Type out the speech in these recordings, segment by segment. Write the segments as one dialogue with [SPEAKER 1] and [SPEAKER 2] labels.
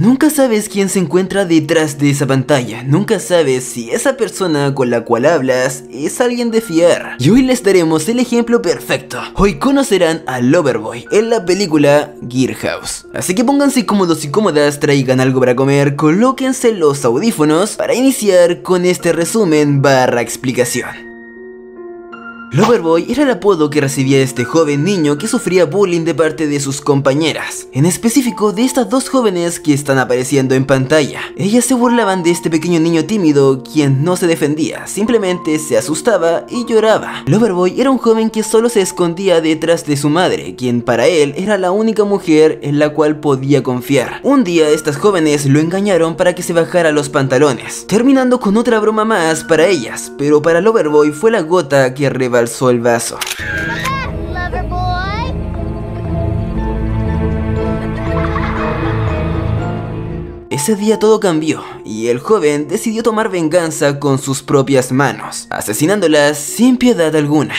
[SPEAKER 1] Nunca sabes quién se encuentra detrás de esa pantalla, nunca sabes si esa persona con la cual hablas es alguien de fiar. Y hoy les daremos el ejemplo perfecto. Hoy conocerán a Loverboy en la película Gear House. Así que pónganse cómodos y cómodas, traigan algo para comer, colóquense los audífonos para iniciar con este resumen / explicación. Loverboy era el apodo que recibía este joven niño que sufría bullying de parte de sus compañeras, en específico de estas dos jóvenes que están apareciendo en pantalla. Ellas se burlaban de este pequeño niño tímido quien no se defendía, simplemente se asustaba y lloraba. Loverboy era un joven que solo se escondía detrás de su madre, quien para él era la única mujer en la cual podía confiar. Un día estas jóvenes lo engañaron para que se bajara los pantalones, terminando con otra broma más para ellas, pero para Loverboy fue la gota que rebalsó el vaso. Ese día todo cambió y el joven decidió tomar venganza con sus propias manos, asesinándolas sin piedad alguna.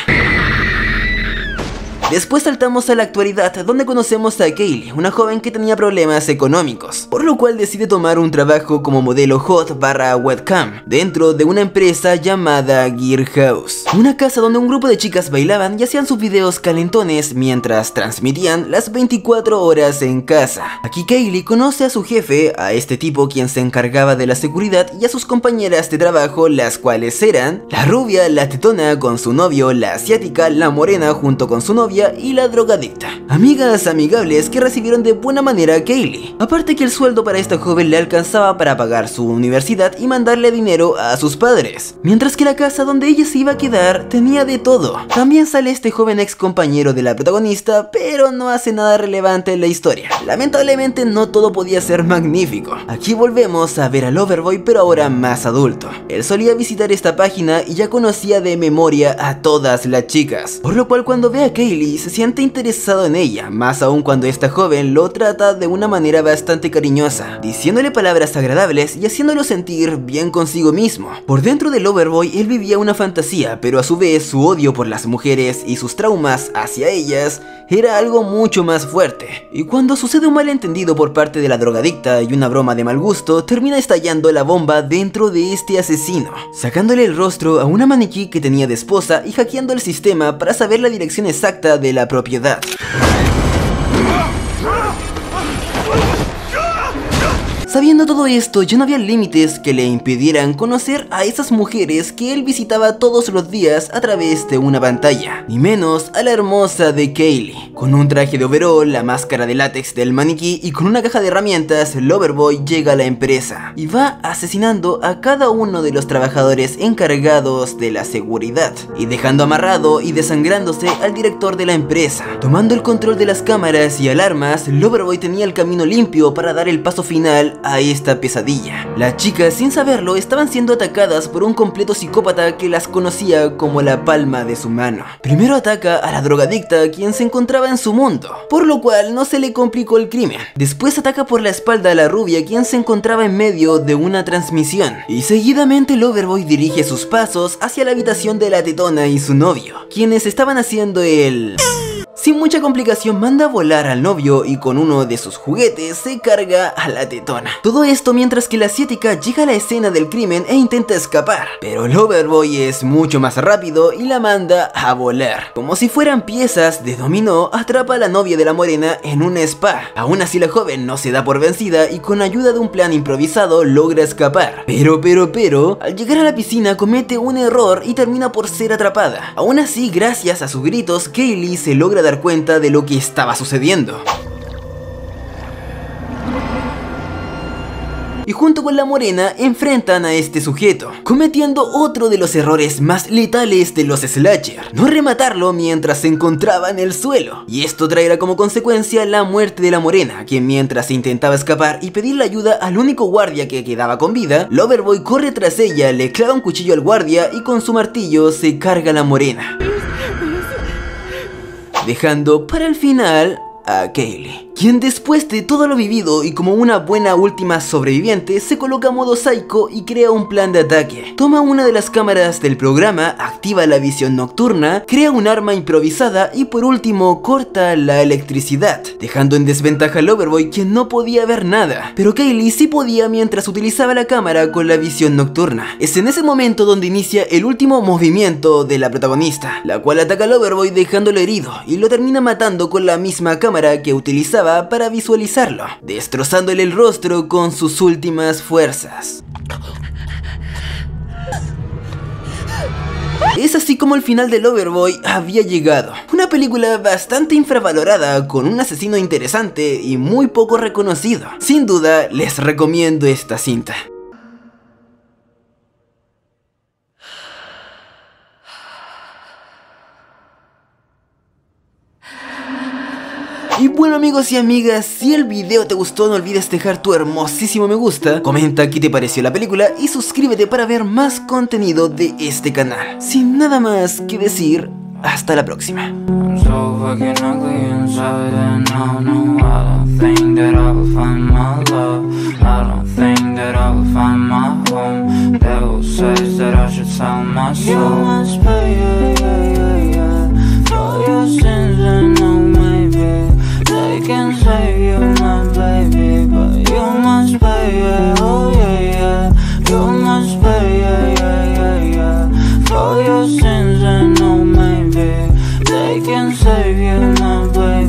[SPEAKER 1] Después saltamos a la actualidad, donde conocemos a Kaylee, una joven que tenía problemas económicos, por lo cual decide tomar un trabajo como modelo hot / webcam dentro de una empresa llamada Gear House, una casa donde un grupo de chicas bailaban y hacían sus videos calentones mientras transmitían las 24 horas en casa. Aquí Kaylee conoce a su jefe, a este tipo quien se encargaba de la seguridad, y a sus compañeras de trabajo, las cuales eran la rubia, la tetona con su novio, la asiática, la morena junto con su novia y la drogadicta. Amigas amigables que recibieron de buena manera a Kaylee. Aparte que el sueldo para esta joven le alcanzaba para pagar su universidad y mandarle dinero a sus padres. Mientras que la casa donde ella se iba a quedar tenía de todo. También sale este joven ex compañero de la protagonista, pero no hace nada relevante en la historia. Lamentablemente no todo podía ser magnífico. Aquí volvemos a ver a Loverboy, pero ahora más adulto. Él solía visitar esta página y ya conocía de memoria a todas las chicas, por lo cual cuando ve a Kaylee se siente interesado en ella, más aún cuando esta joven lo trata de una manera bastante cariñosa, diciéndole palabras agradables y haciéndolo sentir bien consigo mismo. Por dentro de Loverboy él vivía una fantasía, pero a su vez su odio por las mujeres y sus traumas hacia ellas era algo mucho más fuerte. Y cuando sucede un malentendido por parte de la drogadicta y una broma de mal gusto, termina estallando la bomba dentro de este asesino, sacándole el rostro a una maniquí que tenía de esposa y hackeando el sistema para saber la dirección exacta de la propiedad. Sabiendo todo esto, ya no había límites que le impidieran conocer a esas mujeres que él visitaba todos los días a través de una pantalla, ni menos a la hermosa de Kaylee. Con un traje de overol, la máscara de látex del maniquí y con una caja de herramientas, Loverboy llega a la empresa y va asesinando a cada uno de los trabajadores encargados de la seguridad y dejando amarrado y desangrándose al director de la empresa. Tomando el control de las cámaras y alarmas, Loverboy tenía el camino limpio para dar el paso final a esta pesadilla. Las chicas, sin saberlo, estaban siendo atacadas por un completo psicópata que las conocía como la palma de su mano. Primero ataca a la drogadicta, quien se encontraba en su mundo, por lo cual no se le complicó el crimen. Después ataca por la espalda a la rubia, quien se encontraba en medio de una transmisión. Y seguidamente Loverboy dirige sus pasos hacia la habitación de la tetona y su novio, quienes estaban haciendo el... Sin mucha complicación manda a volar al novio y con uno de sus juguetes se carga a la tetona. Todo esto mientras que la asiática llega a la escena del crimen e intenta escapar, pero Loverboy es mucho más rápido y la manda a volar. Como si fueran piezas de dominó, atrapa a la novia de la morena en un spa. Aún así la joven no se da por vencida y con ayuda de un plan improvisado logra escapar. Pero, al llegar a la piscina comete un error y termina por ser atrapada. Aún así, gracias a sus gritos, Kaylee se logra dar cuenta de lo que estaba sucediendo. Y junto con la morena enfrentan a este sujeto, cometiendo otro de los errores más letales de los slasher, no rematarlo mientras se encontraba en el suelo. Y esto traerá como consecuencia la muerte de la morena, quien mientras intentaba escapar y pedirle ayuda al único guardia que quedaba con vida, Loverboy corre tras ella, le clava un cuchillo al guardia y con su martillo se carga a la morena, dejando para el final a Kaylee. quien después de todo lo vivido y como una buena última sobreviviente se coloca modo Psycho y crea un plan de ataque. Toma una de las cámaras del programa, activa la visión nocturna, crea un arma improvisada y por último corta la electricidad, dejando en desventaja a Loverboy, quien no podía ver nada, pero Kaylee sí podía mientras utilizaba la cámara con la visión nocturna. Es en ese momento donde inicia el último movimiento de la protagonista, la cual ataca a Loverboy dejándolo herido y lo termina matando con la misma cámara que utilizaba para visualizarlo, destrozándole el rostro con sus últimas fuerzas. Es así como el final de Loverboy había llegado. Una película bastante infravalorada, con un asesino interesante y muy poco reconocido. Sin duda, les recomiendo esta cinta. Y bueno amigos y amigas, si el video te gustó no olvides dejar tu hermosísimo me gusta, comenta qué te pareció la película y suscríbete para ver más contenido de este canal. Sin nada más que decir, hasta la próxima.
[SPEAKER 2] They can say you my baby, but you must pay, yeah, oh yeah, yeah. You must pay, yeah, yeah, yeah, yeah. For your sins and no maybe they can save you my baby.